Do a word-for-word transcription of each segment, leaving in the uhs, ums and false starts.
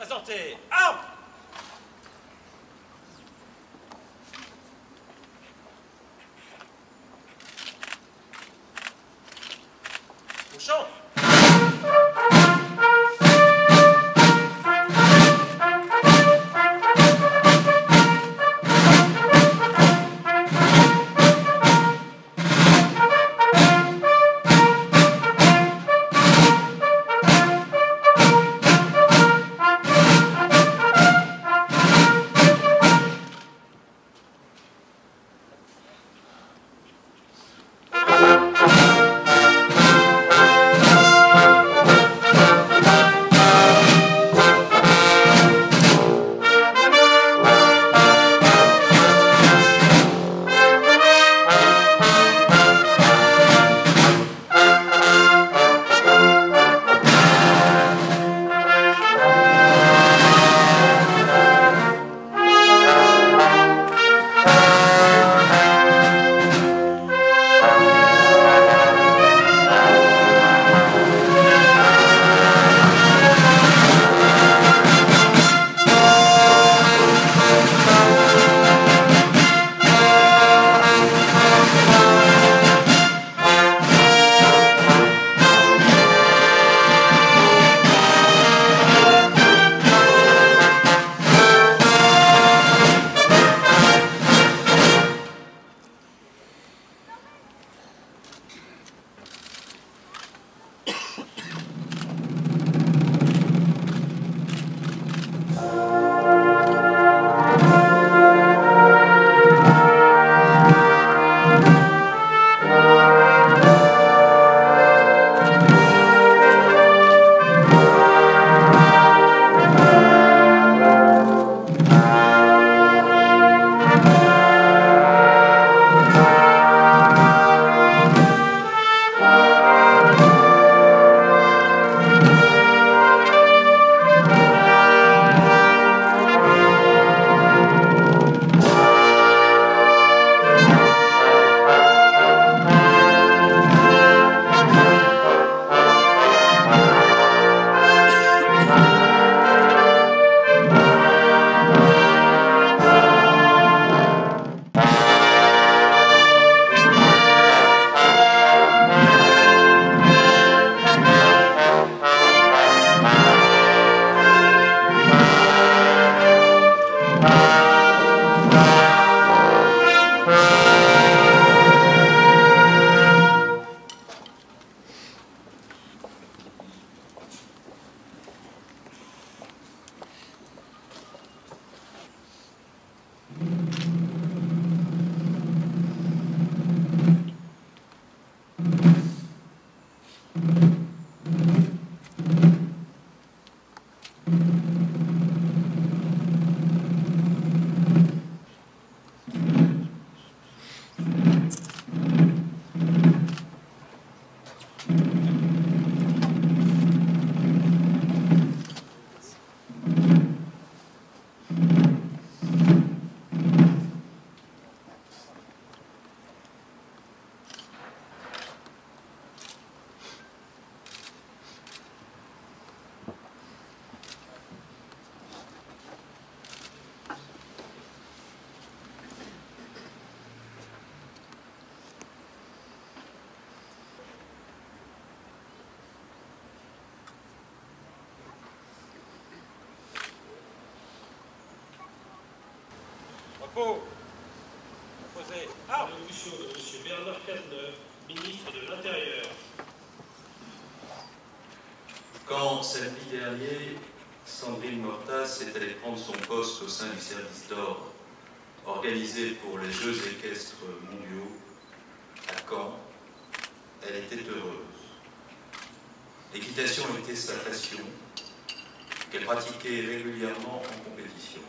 Présentez. Armes! Bouchon! Repos. Posez. Armes. Allocution de M. Bernard Cazeneuve, ministre de l'Intérieur. Quand, samedi dernier, Sandrine Mortas est allée prendre son poste au sein du service d'ordre organisé pour les Jeux équestres mondiaux à Caen, elle était heureuse. L'équitation était sa passion, qu'elle pratiquait régulièrement en compétition.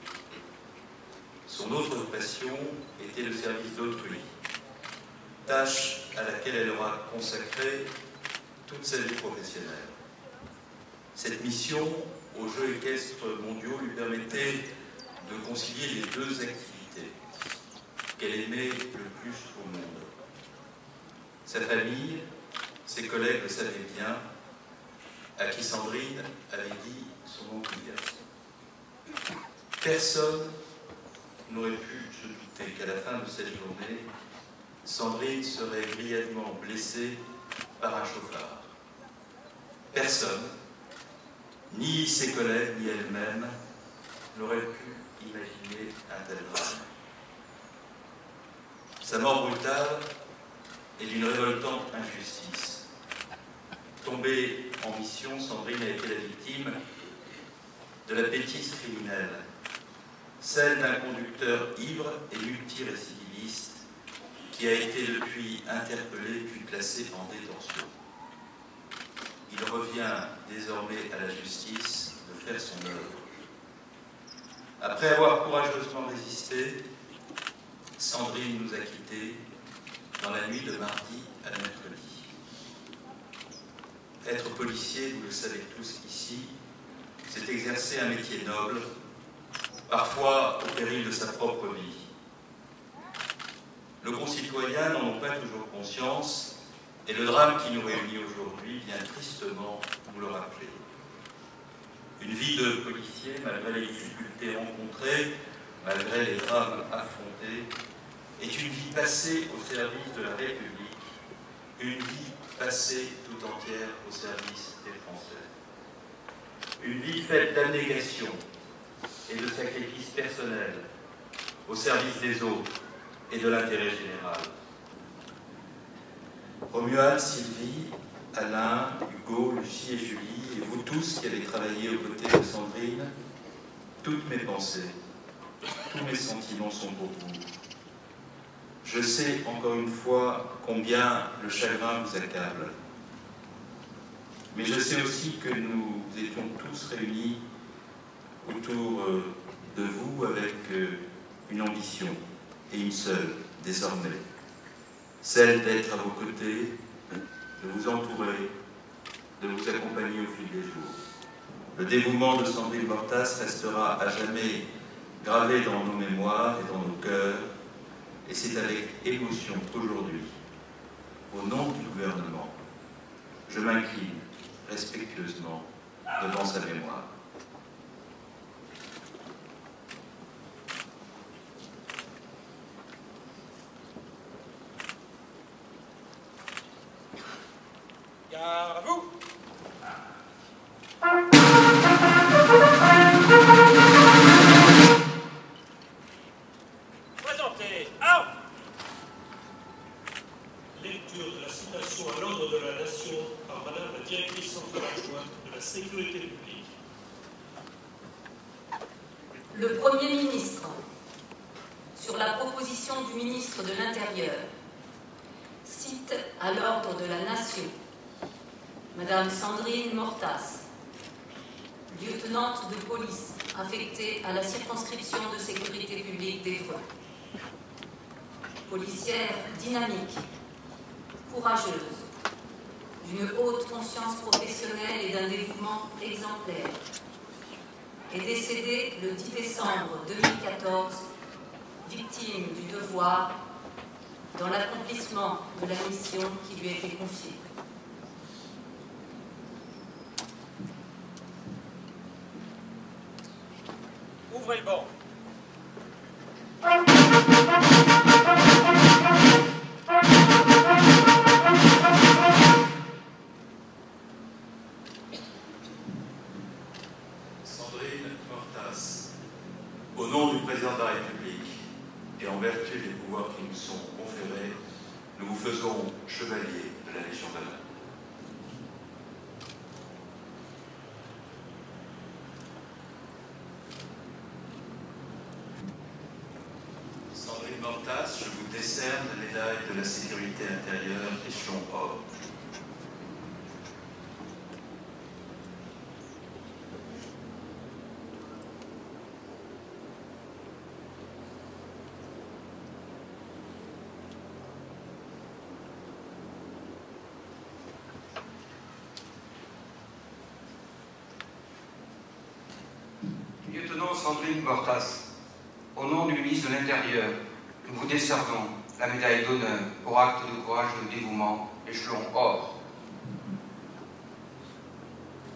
Son autre passion était le service d'autrui, tâche à laquelle elle aura consacré toute sa vie professionnelle. Cette mission aux Jeux équestres mondiaux lui permettait de concilier les deux activités qu'elle aimait le plus au monde. Sa famille, ses collègues le savaient bien, à qui Sandrine avait dit son enthousiasme. Personne n'aurait pu se douter qu'à la fin de cette journée, Sandrine serait grièvement blessée par un chauffard. Personne, ni ses collègues, ni elle-même, n'aurait pu imaginer un tel drame. Sa mort brutale est d'une révoltante injustice. Tombée en mission, Sandrine a été la victime de la bêtise criminelle, celle d'un conducteur ivre et multirécidiviste qui a été depuis interpellé puis placé en détention. Il revient désormais à la justice de faire son œuvre. Après avoir courageusement résisté, Sandrine nous a quittés dans la nuit de mardi à mercredi. Être policier, vous le savez tous ici, c'est exercer un métier noble, parfois au péril de sa propre vie. Nos concitoyens n'en ont pas toujours conscience, et le drame qui nous réunit aujourd'hui vient tristement nous le rappeler. Une vie de policier, malgré les difficultés rencontrées, malgré les drames affrontés, est une vie passée au service de la République, une vie passée tout entière au service des Français. Une vie faite d'abnégation et de sacrifices personnels au service des autres et de l'intérêt général. Romuald, Sylvie, Alain, Hugo, Lucie et Julie, et vous tous qui avez travaillé aux côtés de Sandrine, toutes mes pensées, tous mes sentiments sont pour vous. Je sais encore une fois combien le chagrin vous accable. Mais je sais aussi que nous étions tous réunis autour de vous avec une ambition, et une seule, désormais. Celle d'être à vos côtés, de vous entourer, de vous accompagner au fil des jours. Le dévouement de Sandrine Mortas restera à jamais gravé dans nos mémoires et dans nos cœurs, et c'est avec émotion qu'aujourd'hui, au nom du gouvernement, je m'incline respectueusement devant sa mémoire. Gare à vous. Présentez, armes. Lecture de la citation à l'ordre de la Nation par Madame la directrice centrale adjointe de la sécurité publique. Le Premier ministre, sur la proposition du ministre de l'Intérieur, cite à l'ordre de la Nation Madame Sandrine Mortas, lieutenante de police affectée à la circonscription de sécurité publique d'Évreux. Policière dynamique, courageuse, d'une haute conscience professionnelle et d'un dévouement exemplaire, est décédée le dix décembre deux mille quatorze, victime du devoir dans l'accomplissement de la mission qui lui a été confiée. Ouvrez le banc. Sandrine Mortas, au nom du président de la République et en vertu des pouvoirs qui nous sont conférés, nous vous faisons chevalier de la Légion d'honneur. Sandrine Mortas, je vous décerne la médaille de la sécurité intérieure échelon or. Lieutenant Sandrine Mortas, au nom du ministre de l'Intérieur, nous vous décernons la médaille d'honneur pour acte de courage et de dévouement, échelon or.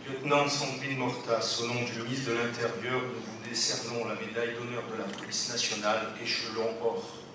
Lieutenant Sandrine Mortas, au nom du ministre de l'Intérieur, nous vous décernons la médaille d'honneur de la police nationale, échelon or.